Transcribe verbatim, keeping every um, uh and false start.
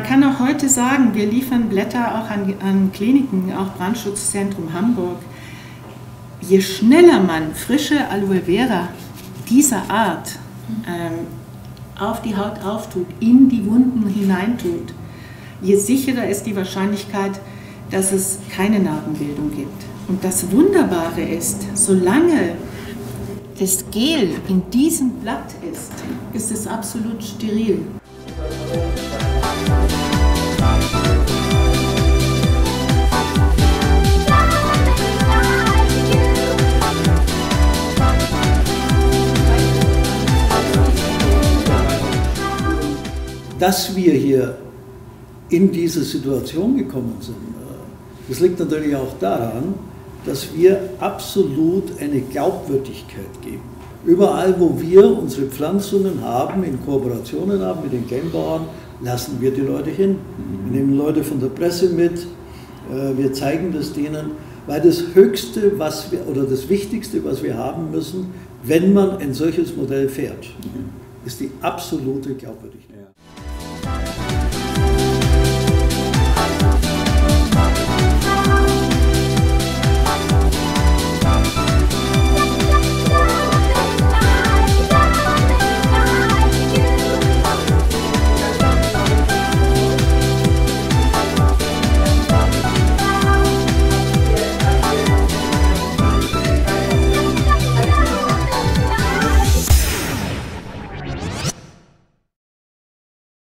kann auch heute sagen, wir liefern Blätter auch an, an Kliniken, auch Brandschutzzentrum Hamburg. Je schneller man frische Aloe Vera dieser Art ähm, auf die Haut auftut, in die Wunden hineintut, je sicherer ist die Wahrscheinlichkeit, dass es keine Narbenbildung gibt. Und das Wunderbare ist, solange das Gel in diesem Blatt ist, ist es absolut steril. Dass wir hier in diese Situation gekommen sind, das liegt natürlich auch daran, dass wir absolut eine Glaubwürdigkeit geben. Überall, wo wir unsere Pflanzungen haben, in Kooperationen haben mit den Kelmbauern, lassen wir die Leute hin. Wir nehmen Leute von der Presse mit, wir zeigen das denen, weil das Höchste, was wir, oder das Wichtigste, was wir haben müssen, wenn man ein solches Modell fährt, ist die absolute Glaubwürdigkeit.